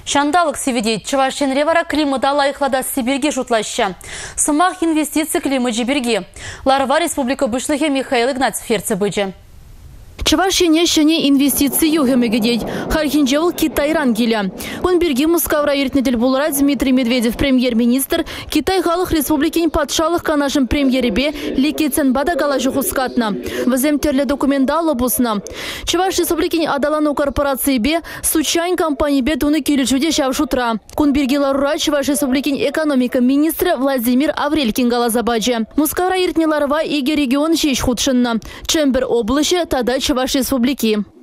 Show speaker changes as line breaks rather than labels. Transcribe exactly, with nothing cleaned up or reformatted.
Шандалық севедейт Чувашин ревара климата лайықлада Сибирге жұтлаща. Сымақ инвестиция климат жіберге. Ларва Республика Бұшлығы Михаил Игнатьев ферцы бөджі.
Чувашине шыне инвестиции юхемегедей. Хархинжевыл Китайран келя. Он берги Мускавра иртнедель булра Дмитрий Медведев премьер-министр Китай Халық Республикин патшалық канашым премьеребе Лекецен бада галажу хускатна. Ваземтерле документалы бусна. Чуваш Республикин адалану корпорации бе случайн компании бе туны килючуде шавшутра. Кун берги ларура Чуваш Республикин экономика министра Владимир Аврелькин галазабаджи. Мускавра иртне ларва иге регион шеш худшынна. Чембер облаще тада Чуваш Республики.